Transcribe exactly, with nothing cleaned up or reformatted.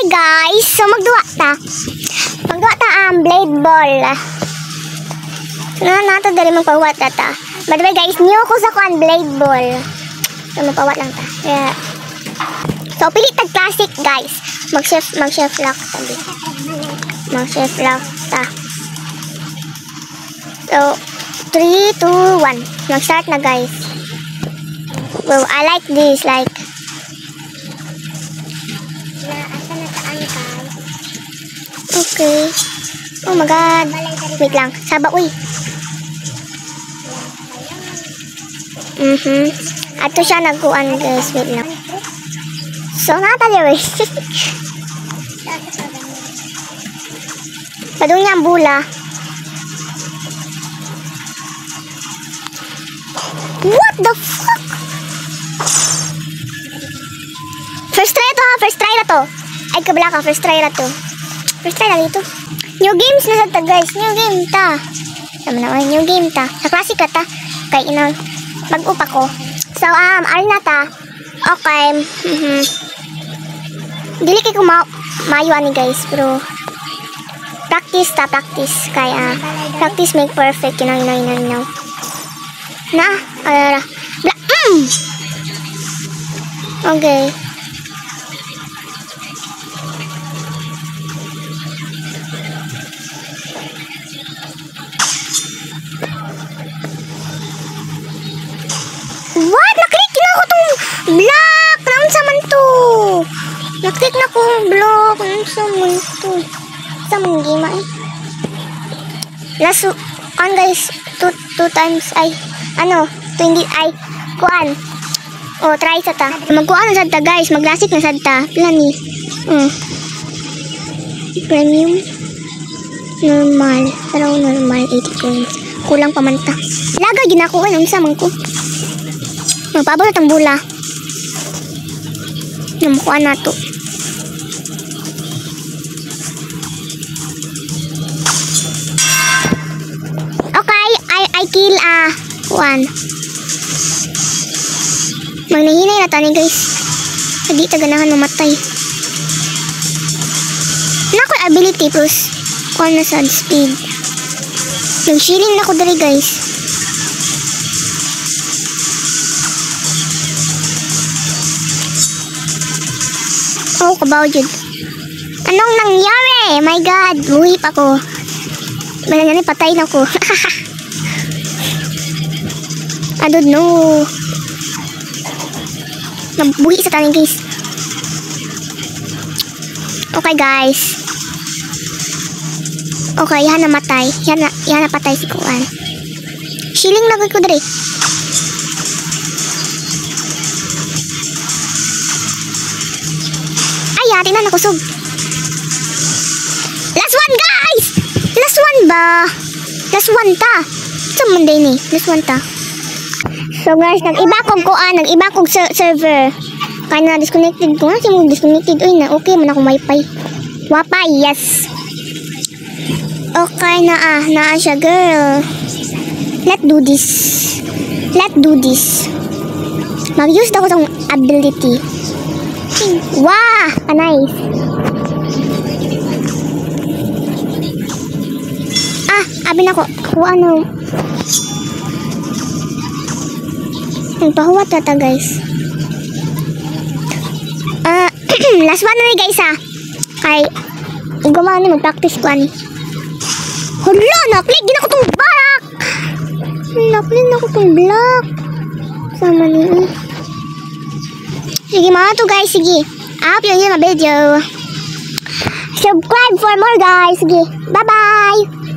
guys, so magduwa ta. Magduwa ta ang blade ball. Na nato dali magpawat ta ta. By the way guys, new ko sa kuan blade ball. So magpawat lang ta. Yeah. So pili tag classic guys. Mag-chef mag-chef lock tabi. Mag-chef lock ta. So three, two, one. Mag-start na guys. Wow, I like this like. Okay. Oh my god. Wait lang. Saba, uy. Mhm. Ato siya nagkuan guys. Wait lang. So, natali, uy. Padung niya ang bula. What the fuck? First try to ha. First try na to. Ay, kabila ka. First try na to. First try na dito. New games na sa ta guys. New game ta. Tama na. New game ta. Sa classic ka ta. Kaya ina. Mag-upa ko. So, um, ari na ta. Okay. Mm-hmm. Dili kay ko ma mayo ani guys. Pero, practice ta. Practice. Kaya, practice make perfect. You know, you know, you know, you know. Na. Alala. Bla. Mm! Okay. What? Naklik na ako tong block. Naon sa man to? Naklik na ko block. Naon sa man to? Sa man game eh. Last on guys. Two, two times ay. Ano? twenty ay. Kuan. Oh, try sa ta. Magkuan na sa ta guys. Maglasik na sa ta. Pila ni? Hmm. Premium. Normal. Pero normal. eighty coins. Kulang pa man ta. Laga ginakuha. Naon sa man ko? Magpabot ang bula. Namukuha na to. Okay, I I kill ah uh, one. Magnahinay na tani guys. Hindi ta ganahan mamatay. Nako ability plus kuha na sa speed. Yung shilling na ko dali guys. Oh, kabaw jud. Anong nangyari? My God, buhip ako. Mananyari, patay na ko. I don't know. Nabuhi sa taning guys. Okay guys. Okay, yan na matay. Yan na, yan na patay si Kuan. Shilling na ko dali. Yari na nakusog. Last one guys. Last one ba? Last one ta. Sa Monday ni. Last one ta. So guys, nag-iba kong kuan, nag-iba kong ser server. Kaya na disconnected ko. Kasi mo disconnected. Uy na, okay man akong wifi. Wapay, yes. Okay na ah. Naan siya girl. Let's do this. Let's do this. Mag-use daw ko itong ability. Wah, nice. Ah, abi na ko. Kuha ano. Nagpahuwat na ta guys. Ah, uh, last one na ni guys ah. Kay, gumawa ni mag-practice ko ani. Hala, naklik din ako tong block. Naklik na ako tong block. Sama niyo. Sige mga to guys, sige. I hope you enjoy my video. Subscribe for more guys. Sige, bye bye.